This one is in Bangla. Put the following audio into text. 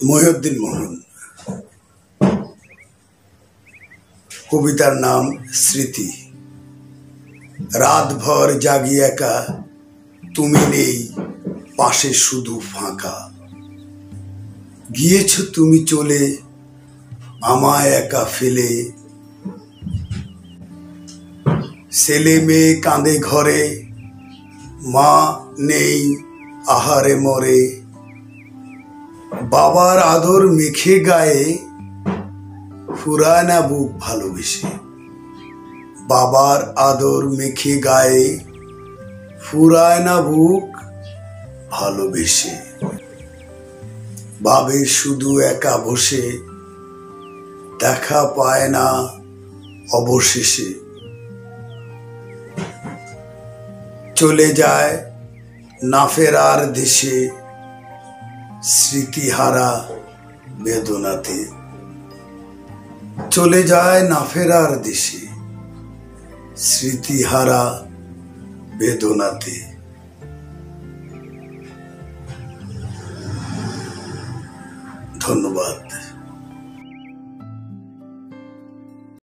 মহিউদ্দিন মোহন। কবিতার নাম স্মৃতি। রাত ভর জাগি একা, তুমি নেই পাশে শুধু ফাঁকা। গিয়েছ তুমি চলে আমায় একা ফেলে, ছেলে মেয়ে কাঁদে ঘরে, মা নেই আহারে মরে। বাবার আদর মেখে গায়ে, ফুরায় না বুক ভালোবেসে। বাবার আদর মেখে গায়ে, ফুরায় না বুক ভালোবেসে। ভাবে শুধু একা বসে, দেখা পায় না অবশেষে। চলে যায় না ফেরার দেশে, স্মৃতিহারা বেদনাতে। চলে যায় না ফেরার দেশে, স্মৃতিহারা বেদনাতে। ধন্যবাদ।